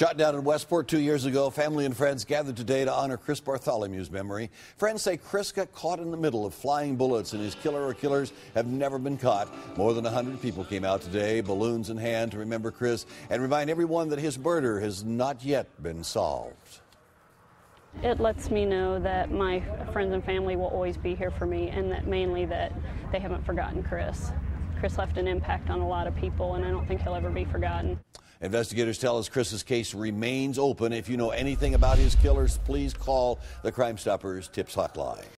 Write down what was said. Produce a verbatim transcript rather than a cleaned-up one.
Shot down in Westport two years ago, family and friends gathered today to honor Chris Bartholomew's memory. Friends say Chris got caught in the middle of flying bullets, and his killer or killers have never been caught. More than one hundred people came out today, balloons in hand, to remember Chris and remind everyone that his murder has not yet been solved. It lets me know that my friends and family will always be here for me, and that mainly that they haven't forgotten Chris. Chris left an impact on a lot of people, and I don't think he'll ever be forgotten. Investigators tell us Chris's case remains open. If you know anything about his killers, please call the Crime Stoppers Tips Hotline.